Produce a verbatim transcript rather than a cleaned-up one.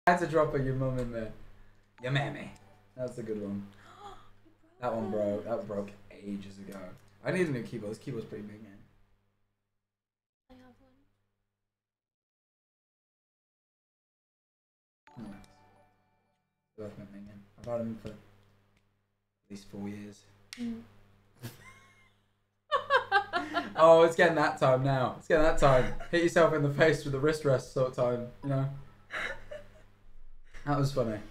I had to drop a your mum in there. Your mammy. That's a good one. That one broke. That broke ages ago. I need a new keyboard. This keyboard's pretty big, man. I have one. Nice. Worth my minion. I've had him for at least four years. Mm. Oh, it's getting that time now. It's getting that time. Hit yourself in the face with the wrist rest sort of time, you know? That was funny.